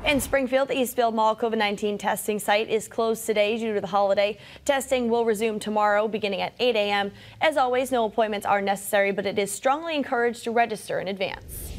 In Springfield, the Eastfield Mall COVID-19 testing site is closed today due to the holiday. Testing will resume tomorrow beginning at 8 a.m. As always, no appointments are necessary, but it is strongly encouraged to register in advance.